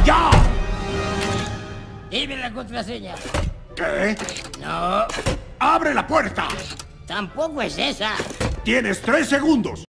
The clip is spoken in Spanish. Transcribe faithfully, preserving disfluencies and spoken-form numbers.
¡Ya! Dime la contraseña. ¿Qué? No, ¡Abre la puerta! tampoco es esa. Tienes tres segundos.